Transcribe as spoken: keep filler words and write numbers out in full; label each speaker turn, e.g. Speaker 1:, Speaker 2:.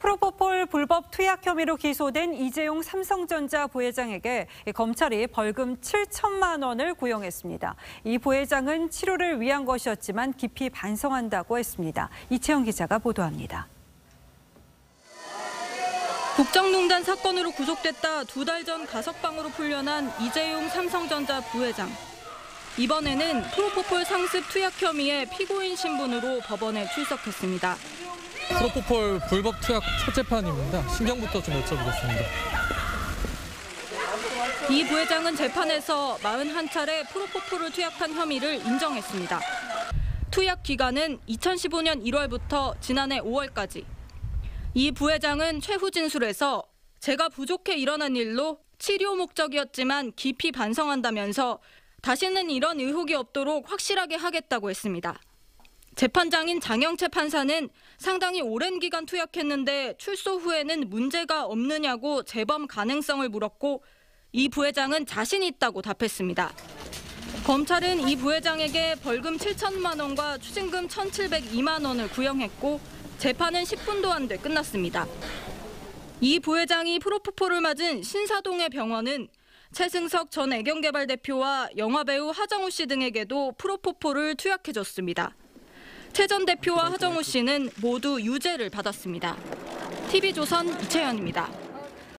Speaker 1: 프로포폴 불법 투약 혐의로 기소된 이재용 삼성전자 부회장에게 검찰이 벌금 칠천만 원을 구형했습니다. 이 부회장은 치료를 위한 것이었지만 깊이 반성한다고 했습니다. 이채영 기자가 보도합니다.
Speaker 2: 국정농단 사건으로 구속됐다 두 달 전 가석방으로 풀려난 이재용 삼성전자 부회장. 이번에는 프로포폴 상습 투약 혐의의 피고인 신분으로 법원에 출석했습니다.
Speaker 3: 프로포폴 불법 투약 첫 재판입니다. 신경부터 좀 여쭤보겠습니다.
Speaker 2: 이 부회장은 재판에서 사십일 차례 프로포폴을 투약한 혐의를 인정했습니다. 투약 기간은 이천십오 년 일월부터 지난해 오월까지. 이 부회장은 최후 진술에서 제가 부족해 일어난 일로 치료 목적이었지만 깊이 반성한다면서 다시는 이런 의혹이 없도록 확실하게 하겠다고 했습니다. 재판장인 장영채 판사는 상당히 오랜 기간 투약했는데 출소 후에는 문제가 없느냐고 재범 가능성을 물었고 이 부회장은 자신 있다고 답했습니다. 검찰은 이 부회장에게 벌금 칠천만 원과 추징금 천칠백이만 원을 구형했고 재판은 십 분도 안 돼 끝났습니다. 이 부회장이 프로포폴을 맞은 신사동의 병원은 최승석 전 애경개발 대표와 영화배우 하정우 씨 등에게도 프로포폴을 투약해줬습니다. 최 전 대표와 하정우 씨는 모두 유죄를 받았습니다. 티비조선 이채연입니다.